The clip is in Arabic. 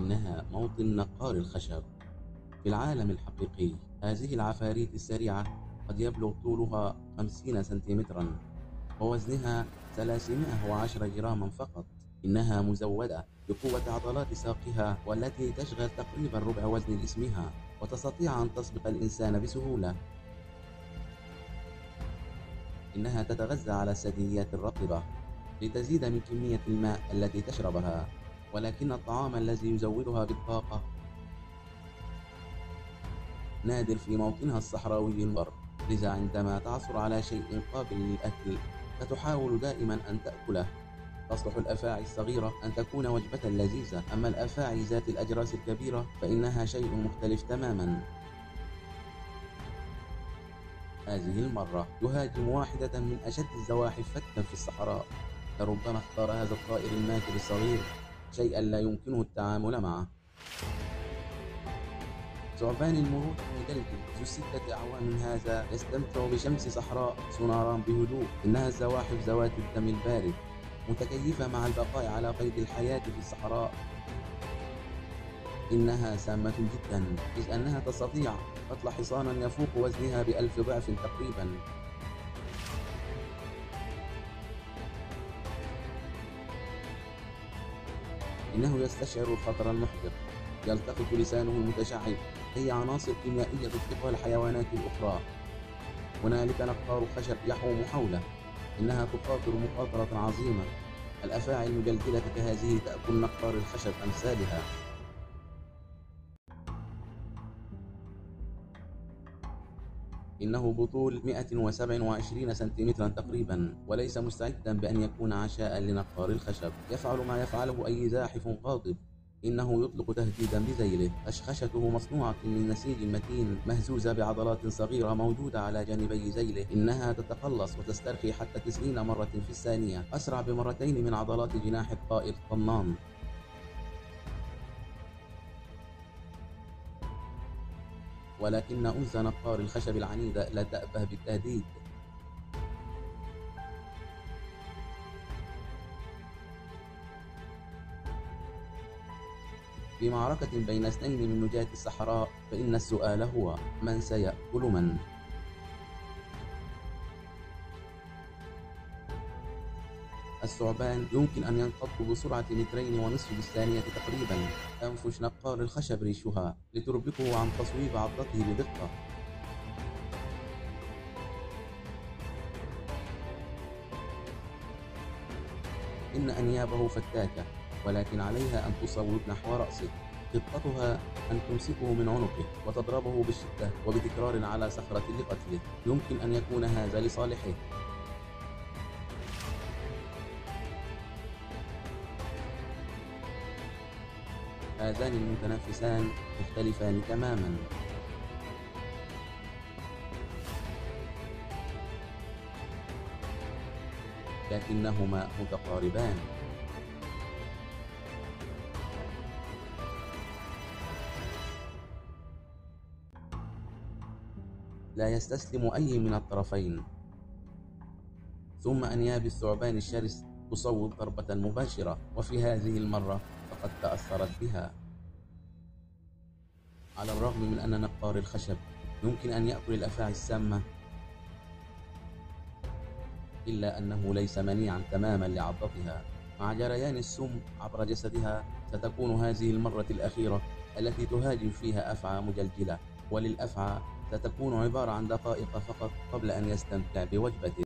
إنها موطن نقار الخشب. في العالم الحقيقي هذه العفاريت السريعة قد يبلغ طولها 50 سنتيمترا ووزنها 310 جراما فقط. إنها مزودة بقوة عضلات ساقها والتي تشغل تقريبا ربع وزن جسمها، وتستطيع أن تسبق الإنسان بسهولة. إنها تتغذى على الثدييات الرطبة لتزيد من كمية الماء التي تشربها، ولكن الطعام الذي يزودها بالطاقة نادر في موطنها الصحراوي البر. لذا عندما تعثر على شيء قابل للأكل فتحاول دائما أن تأكله. تصلح الأفاعي الصغيرة أن تكون وجبة لذيذة، أما الأفاعي ذات الأجراس الكبيرة فإنها شيء مختلف تماما. هذه المرة يهاجم واحدة من أشد الزواحف فتكا في الصحراء. لربما اختار هذا الطائر الماكر الصغير شيئا لا يمكنه التعامل معه. ثعبان المروج المدلدل ذو 6 أعوام هذا يستمتع بشمس صحراء سوناران بهدوء. إنها الزواحف ذوات الدم البارد متكيفة مع البقاء على قيد الحياة في الصحراء. إنها سامة جدا، إذ أنها تستطيع قتل حصانا يفوق وزنها ب1000 ضعف تقريبا. إنه يستشعر الخطر المحدق. يلتقط لسانه المتشعب أي عناصر كيميائية تطلقها الحيوانات الأخرى. هنالك نقار خشب يحوم حوله. إنها تخاطر مخاطرة عظيمة. الأفاعي المجلجلة كهذه تأكل نقار الخشب أمثالها. إنه بطول 127 سنتيمترا تقريبا، وليس مستعدا بأن يكون عشاء لنقار الخشب. يفعل ما يفعله أي زاحف غاضب. إنه يطلق تهديدا بذيله. خشخشته مصنوعة من نسيج متين مهزوزة بعضلات صغيرة موجودة على جانبي ذيله. إنها تتقلص وتسترخي حتى 90 مرة في الثانية، أسرع بمرتين من عضلات جناح الطائر الطنان. ولكن أنثى نقار الخشب العنيدة لا تأبه بالتهديد. في معركة بين 2 من نجاة الصحراء فإن السؤال هو: من سيأكل من؟ الثعبان يمكن أن ينقض بسرعة 2.5 متر بالثانية تقريبا. تنفش نقار الخشب ريشها لتربكه عن تصويب عضته بدقة. إن أنيابه فتاكة، ولكن عليها أن تصوب نحو رأسه. خطتها أن تمسكه من عنقه وتضربه بالشدة وبتكرار على صخرة لقتله. يمكن أن يكون هذا لصالحه. هذان المتنافسان مختلفان تماما، لكنهما متقاربان. لا يستسلم أي من الطرفين. ثم أنياب الثعبان الشرس تصوب ضربة مباشرة، وفي هذه المرة فقد تأثرت بها. على الرغم من أن نقار الخشب يمكن أن يأكل الأفاعي السامة، إلا أنه ليس منيعا تماما لعضتها. مع جريان السم عبر جسدها ستكون هذه المرة الأخيرة التي تهاجم فيها أفعى مجلجلة، وللأفعى ستكون عبارة عن دقائق فقط قبل أن يستمتع بوجبته.